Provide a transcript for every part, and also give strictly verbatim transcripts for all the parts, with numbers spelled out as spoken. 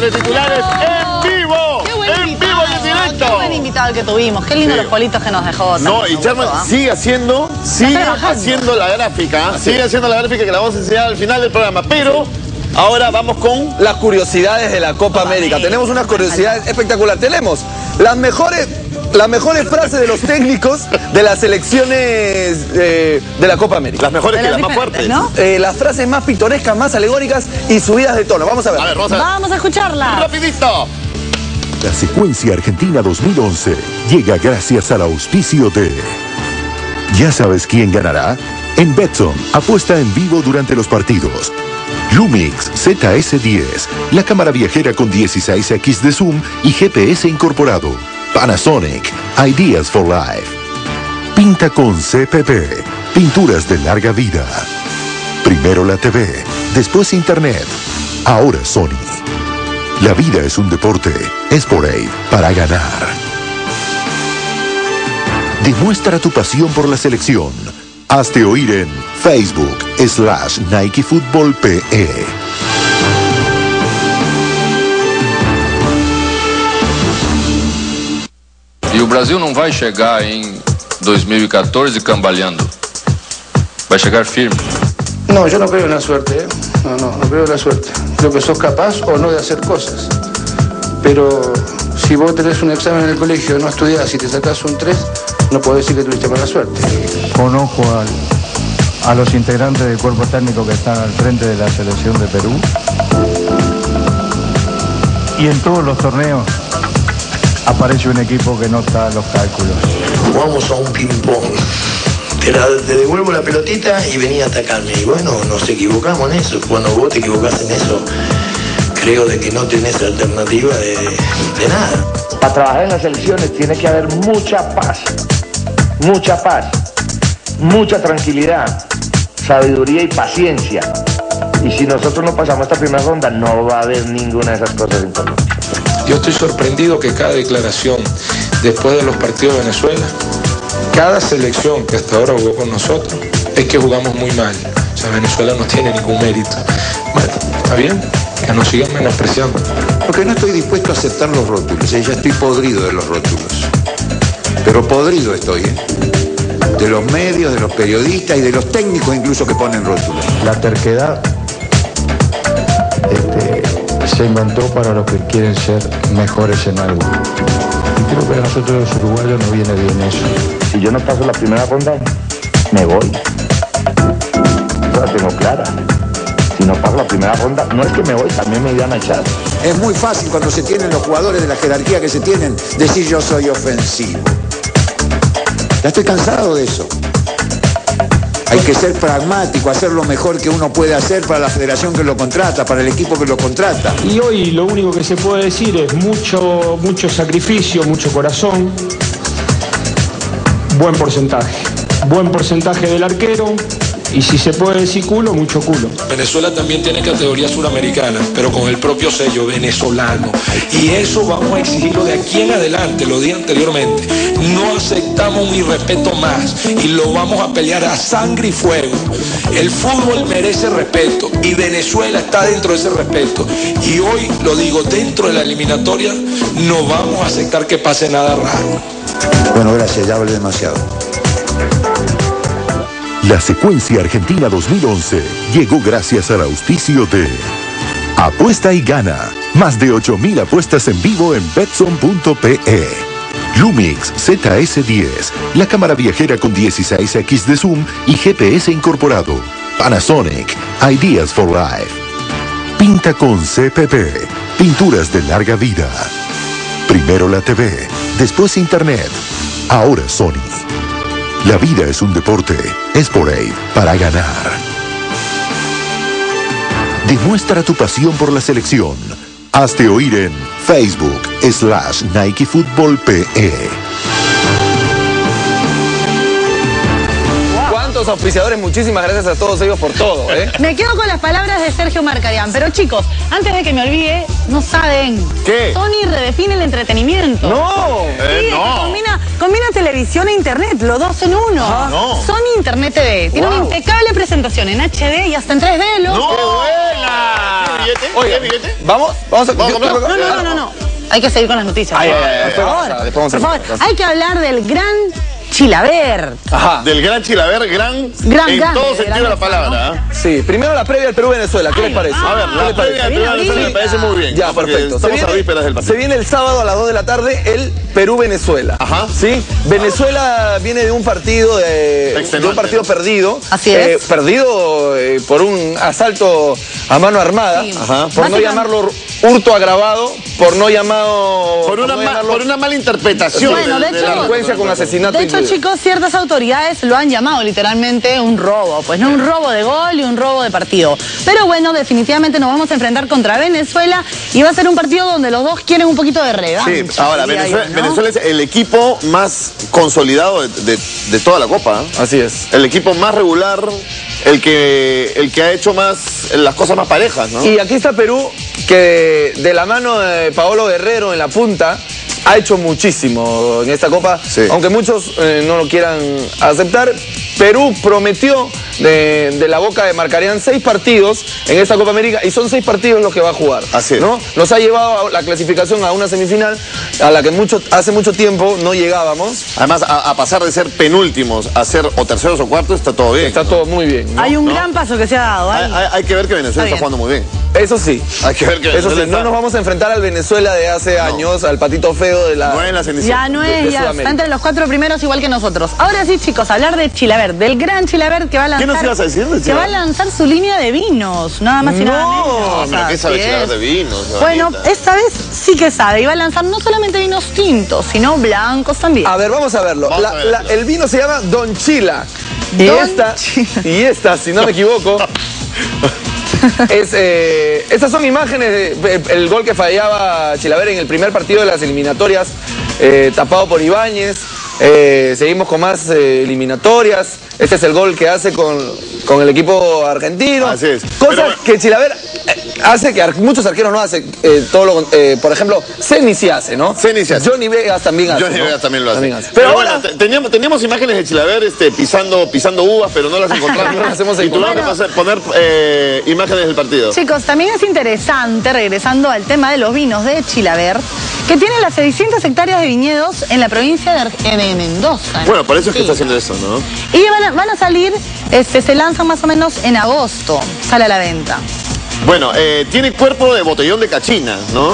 de titulares en vivo. En vivo y en directo. Qué buen invitado el que tuvimos. Qué lindo sí. Los politos que nos dejó. No, y Sherman ¿eh? sigue haciendo, sigue haciendo la gráfica. Sí. Sigue haciendo la gráfica que la vamos a enseñar al final del programa. Pero ahora vamos con las curiosidades de la Copa, Copa América. América. Tenemos unas curiosidades espectaculares. Tenemos las mejores... Las mejores frases de los técnicos de las selecciones eh, de la Copa América. Las mejores que las más fuertes, ¿no? Eh, las frases más pintorescas, más alegóricas y subidas de tono. Vamos a ver. A ver, vamos a ver. Vamos a escucharla. Rapidito. La secuencia Argentina dos mil once llega gracias al auspicio de... ¿Ya sabes quién ganará? En Betson, apuesta en vivo durante los partidos. Lumix Z S diez, la cámara viajera con dieciséis equis de zoom y G P S incorporado. Panasonic, Ideas for Life. Pinta con C P P, pinturas de larga vida. Primero la T V, después Internet, ahora Sony. La vida es un deporte, Sporade para ganar. Demuestra tu pasión por la selección. Hazte oír en Facebook slash Nike Football P E. E o Brasil não vai chegar em dois mil e quatorze cambaleando. Vai chegar firme. No, yo no creo en la suerte, ¿eh? No, no, no creo en la suerte. Creo que sos capaz o no de hacer cosas. Pero si vos tenés un examen en el colegio, no estudiás y te sacás un tres, no podés decir que tuviste mala suerte. Conozco al, a los integrantes del cuerpo técnico que están al frente de la selección de Perú. Y en todos los torneos aparece un equipo que no está en los cálculos. Jugamos a un ping-pong. Te, te devuelvo la pelotita y venía a atacarme. Y bueno, nos equivocamos en eso. Cuando vos te equivocás en eso, creo de que no tenés alternativa de, de nada. Para trabajar en las elecciones tiene que haber mucha paz, mucha paz, mucha tranquilidad, sabiduría y paciencia. Y si nosotros no pasamos esta primera ronda, no va a haber ninguna de esas cosas en Colombia. Yo estoy sorprendido que cada declaración después de los partidos de Venezuela, cada selección que hasta ahora jugó con nosotros, es que jugamos muy mal. O sea, Venezuela no tiene ningún mérito. Bueno, está bien, que nos sigan menospreciando. Porque no estoy dispuesto a aceptar los rótulos, ¿eh? Ya estoy podrido de los rótulos. Pero podrido estoy, ¿eh? De los medios, de los periodistas y de los técnicos incluso que ponen rótulos. La terquedad este, se inventó para los que quieren ser mejores en algo. Y creo que a nosotros los uruguayos nos viene bien eso. Si yo no paso la primera ronda, me voy. Yo la tengo clara. Si no paso la primera ronda, no es que me voy, también me irán a echar. Es muy fácil cuando se tienen los jugadores de la jerarquía que se tienen decir yo soy ofensivo. Ya estoy cansado de eso. Hay que ser pragmático, hacer lo mejor que uno puede hacer para la federación que lo contrata, para el equipo que lo contrata. Y hoy lo único que se puede decir es mucho, mucho sacrificio, mucho corazón, buen porcentaje. Buen porcentaje del arquero. Y si se puede decir culo, mucho culo. Venezuela también tiene categoría suramericana, pero con el propio sello venezolano. Y eso vamos a exigirlo de aquí en adelante, lo dije anteriormente. No aceptamos un irrespeto más y lo vamos a pelear a sangre y fuego. El fútbol merece respeto y Venezuela está dentro de ese respeto. Y hoy, lo digo, dentro de la eliminatoria no vamos a aceptar que pase nada raro. Bueno, gracias, ya hablé demasiado. La secuencia Argentina dos mil once llegó gracias al auspicio de Apuesta y Gana. Más de ocho mil apuestas en vivo en Betson punto P E. Lumix Z S diez, la cámara viajera con dieciséis equis de zoom y G P S incorporado. Panasonic, Ideas for Life. Pinta con C P P, pinturas de larga vida. Primero la T V, después Internet, ahora Sony. La vida es un deporte, Sporade para ganar. Demuestra tu pasión por la selección. Hazte oír en Facebook slash Nike Football P E. ¿Cuántos auspiciadores? Muchísimas gracias a todos ellos por todo, ¿eh? Me quedo con las palabras de Sergio Marcarián. Pero chicos, antes de que me olvide, no saben. ¿Qué? Sony redefine el entretenimiento. ¡No! Sí, Eh, no. Combina, combina televisión e internet, los dos en uno. Ah, no. Sony Internet T V. Tiene wow. una impecable presentación en H D y hasta en tres D. ¿Lo? ¡No! ¡Qué buena! ¿Qué billete? Oye, ¿Qué billete? ¿Vamos? ¿Vamos a ¿Vamos a no, no, no, no, no. Hay que seguir con las noticias. Ay, ay, ay, por favor, por después favor. Por favor. Hay que hablar del gran Chilaver. Ajá. Del gran Chilaver, gran, gran en grande, todo sentido de la palabra. ¿No? Sí, primero la previa del Perú-Venezuela, ¿qué Ay, les parece? A ver, la previa del Perú-Venezuela me parece muy bien. Ya, ¿no? perfecto. Estamos a vísperas del partido. Se viene el sábado a las dos de la tarde el Perú-Venezuela. Ajá. ¿Sí? Venezuela viene de un partido de, de un partido perdido. Así eh, es. Perdido eh, por un asalto a mano armada. Sí. Ajá. Por no llamarlo hurto agravado, por no llamado... Por una, por no ma, llamarlo, por una mala interpretación. Bueno, de, de, de hecho, la delincuencia con asesinato. De hecho, incluido. chicos, ciertas autoridades lo han llamado literalmente un robo. Pues no un robo de gol y un robo de partido. Pero bueno, definitivamente nos vamos a enfrentar contra Venezuela y va a ser un partido donde los dos quieren un poquito de revancha. Sí, ahora, Venezuela, yo, ¿no? Venezuela es el equipo más consolidado de, de, de toda la Copa. ¿eh? Así es. El equipo más regular, el que, el que ha hecho más las cosas más parejas, ¿no? Y aquí está Perú, que de la mano de Paolo Guerrero en la punta, ha hecho muchísimo en esta Copa, sí. aunque muchos eh, no lo quieran aceptar. Perú prometió de, de la boca de Marcarían seis partidos en esta Copa América y son seis partidos los que va a jugar. Así es. ¿No? Nos ha llevado a la clasificación a una semifinal a la que mucho, hace mucho tiempo no llegábamos. Además, a, a pasar de ser penúltimos a ser o terceros o cuartos, está todo bien. Está ¿no? todo muy bien. ¿no? Hay un ¿no? gran paso que se ha dado. Hay, hay, hay que ver que Venezuela está, está jugando muy bien. Eso sí. Hay que ver que Eso Venezuela sí, no está... nos vamos a enfrentar al Venezuela de hace no. años, al patito feo de la... No es la cenicienta. Ya no es, de, de ya está entre los cuatro primeros igual que nosotros. Ahora sí, chicos, hablar de Chilaver, del gran Chilaver que va a lanzar... ¿Qué nos ibas a decir de que va a lanzar su línea de vinos, nada más y no, nada menos. No, ¿qué sabe Chilaver de vinos? Bueno, esta vez sí que sabe, y va a lanzar no solamente vinos tintos, sino blancos también. A ver, vamos a verlo. Vamos la, a verlo. La, el vino se llama Don Chila. Y Don esta, Chila. y esta, si no me equivoco, es, eh, estas son imágenes del de, el gol que fallaba Chilaver en el primer partido de las eliminatorias, eh, tapado por Ibáñez. Eh, seguimos con más eh, eliminatorias. Este es el gol que hace con, con el equipo argentino. Así es. Cosas Pero, que Chilaver eh, hace que ar muchos arqueros no hacen. Eh, todo lo, eh, por ejemplo, Ceni sí hace, ¿no? Ceni sí hace. Johnny Vegas también hace. Johnny ¿no? Vegas también lo hace. También hace. Pero, Pero bueno, ahora, teníamos, teníamos imágenes de Chilaver este, pisando, pisando uvas, pero no las encontramos. No las hemos y tuvimos encontrado. que poner eh, imágenes del partido. Chicos, también es interesante, regresando al tema de los vinos de Chilaver, que tiene las seiscientas hectáreas de viñedos en la provincia de, de Mendoza. Bueno, por eso es que Sí. está haciendo eso, ¿no? Y van a, van a salir, este, se lanzan más o menos en agosto, sale a la venta. Bueno, eh, tiene cuerpo de botellón de cachina, ¿no?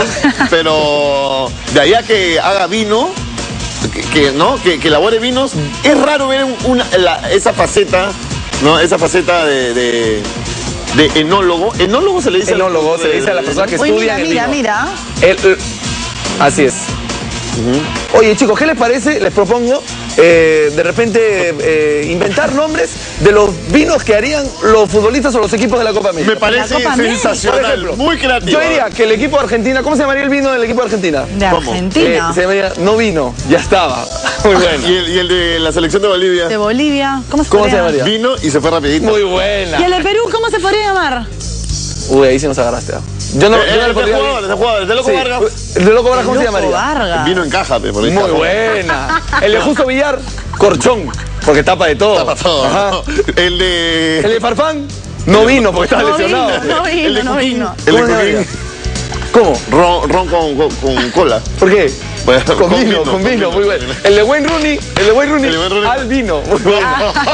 Pero de ahí a que haga vino, que, que, ¿no? Que, que elabore vinos, es raro ver una, la, esa faceta, ¿no? Esa faceta de, de, de enólogo. Enólogo se le dice. enólogo, se le dice a las personas que Uy, estudian mira, el mira, vino. mira. El, el, así es. Uh-huh. Oye, chicos, ¿qué les parece? Les propongo eh, de repente eh, inventar nombres de los vinos que harían los futbolistas o los equipos de la Copa América. Me parece sensacional, Por ejemplo, muy creativo. Yo diría que el equipo de Argentina, ¿cómo se llamaría el vino del equipo de Argentina? De ¿Cómo? Argentina. Eh, se llamaría No Vino, ya estaba. Muy bueno. ¿Y el, y el de la selección de Bolivia? De Bolivia, ¿cómo se ¿Cómo podría se llamar? llamaría? Vino y se fue rapidito. Muy buena. ¿Y el de Perú cómo se podría llamar? Uy, ahí sí nos agarraste. Yo no, Eh, yo no el le de podría... jugador, el de jugador, el de Loco Sí. Vargas. El de Loco Vargas, ¿cómo se Loco llamaría? Vargas. Vino encaja, pe, por ahí Muy está. buena. El de Justo Villar, Corchón, porque tapa de todo. Tapa todo. Ajá. El de... El de Farfán, no vino porque estaba No lesionado. vino, no El de vino, no Cuquín. vino. El de ¿Cómo se Cuquín. llamaría? ¿Cómo? Ron, ron con, con, con cola. ¿Por qué? Pues, con, con vino, vino, con con vino, vino, muy bueno. con vino. El de Wayne Rooney, el de Wayne Rooney, El de Wayne Rooney. al vino, muy bueno.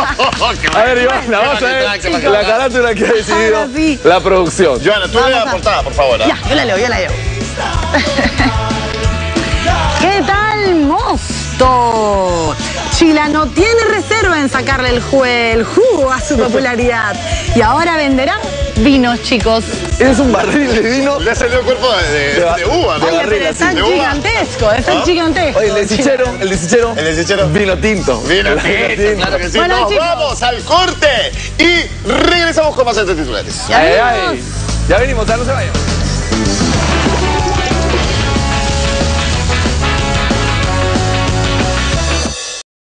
A ver, Joana, vamos a ver la carátula que ha decidido Ahora sí. la producción. Joana, tú Vamos lees a- la portada, por favor. ¿ah? Ya, yo la leo, yo la leo. ¿Qué tal, Mosto? Chila no tiene reserva en sacarle el, jue- el jugo a su popularidad. Y ahora venderá vinos, chicos. Es un barril de vino. Le ha salido el cuerpo de, de, De ba- de uva, ¿no? de Oye, barril, pero es tan de uva. gigantesco, es tan ¿Ah? gigantesco. Oye, el de Sichero, el de Sichero. El de Sichero. Vino tinto. Vino El tinto, claro que sí. Bueno, Nos chicos. vamos al corte y regresamos con más de titulares. Ya Ay, vimos. ay. Ya venimos, ya no se vayan.